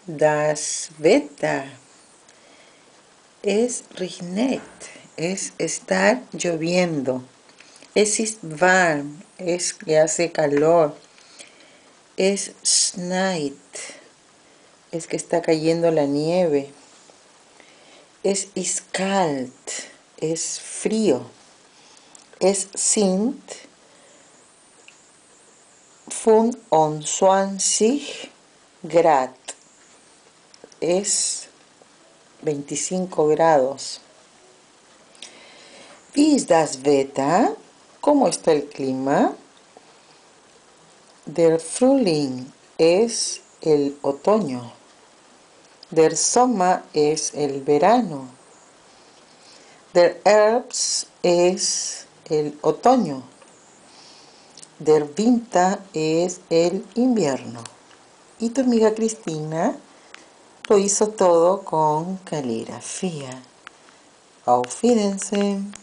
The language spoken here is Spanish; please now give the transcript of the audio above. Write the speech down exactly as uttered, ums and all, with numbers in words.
Das Wetter es regnet, es estar lloviendo. Es ist warm, es que hace calor. Es schneit, es que está cayendo la nieve. Es ist kalt, es frío. Es sind fünfundzwanzig Grad, es veinticinco grados. Wie ist das Wetter? ¿Cómo está el clima? Der Frühling es el otoño. Der Sommer es el verano. Der Herbst es el otoño. Der Winter es el invierno. Y tu amiga Cristina lo hizo todo con caligrafía. Auf Wiedersehen.